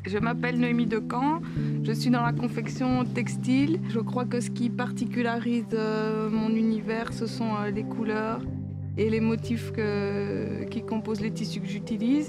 Je m'appelle Noémie Decamp, je suis dans la confection textile. Je crois que ce qui particularise mon univers, ce sont les couleurs et les motifs qui composent les tissus que j'utilise.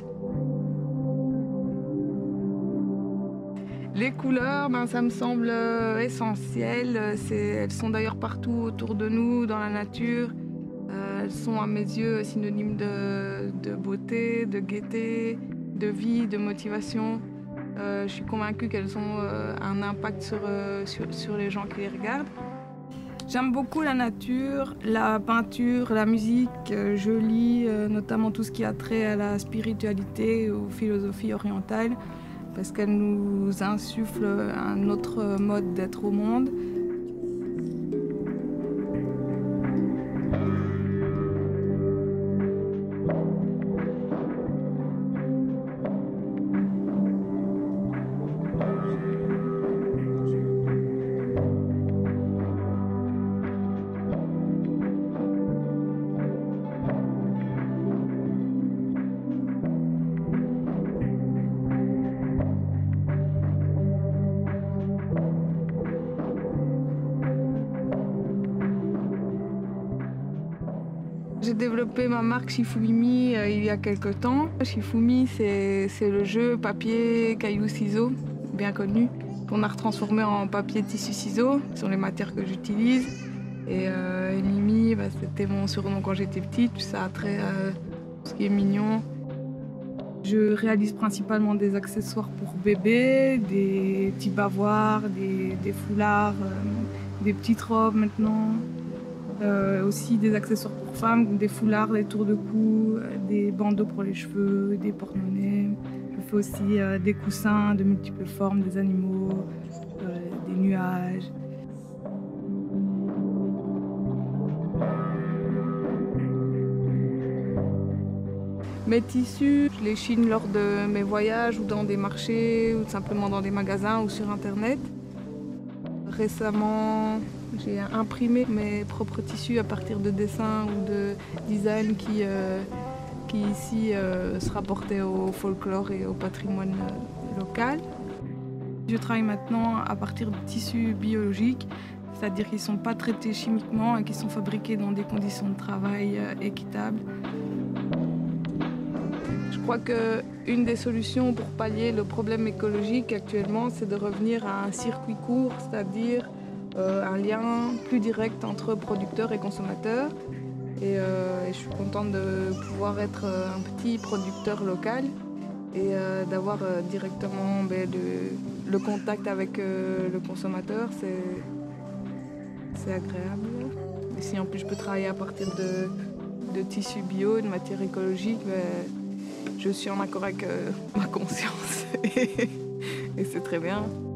Les couleurs, ça me semble essentiel. Elles sont d'ailleurs partout autour de nous, dans la nature. Elles sont à mes yeux synonymes de beauté, de gaieté, de vie, de motivation. Je suis convaincue qu'elles ont un impact sur les gens qui les regardent. J'aime beaucoup la nature, la peinture, la musique. Je lis notamment tout ce qui a trait à la spiritualité, aux philosophies orientales, parce qu'elles nous insufflent un autre mode d'être au monde. J'ai développé ma marque Shifumi il y a quelques temps. Shifumi, c'est le jeu papier, caillou, ciseaux, bien connu, qu'on a retransformé en papier, tissu, ciseaux, sur les matières que j'utilise. Et Mimi, c'était mon surnom quand j'étais petite, ça a trait à tout ce qui est mignon. Je réalise principalement des accessoires pour bébés, des petits bavoirs, des foulards, des petites robes maintenant. Aussi des accessoires pour femmes, des foulards, des tours de cou, des bandeaux pour les cheveux, des porte-monnaies. Je fais aussi des coussins de multiples formes, des animaux, des nuages. Mes tissus, je les chine lors de mes voyages ou dans des marchés ou simplement dans des magasins ou sur internet. Récemment, j'ai imprimé mes propres tissus à partir de dessins ou de designs qui ici se rapportaient au folklore et au patrimoine local. Je travaille maintenant à partir de tissus biologiques, c'est-à-dire qu'ils ne sont pas traités chimiquement et qui sont fabriqués dans des conditions de travail équitables. Je crois qu'une des solutions pour pallier le problème écologique actuellement, c'est de revenir à un circuit court, c'est-à-dire un lien plus direct entre producteurs et consommateurs. Et je suis contente de pouvoir être un petit producteur local et d'avoir directement le contact avec le consommateur, c'est agréable. Et si en plus je peux travailler à partir de tissus bio, de matières écologiques, je suis en accord avec ma conscience et c'est très bien.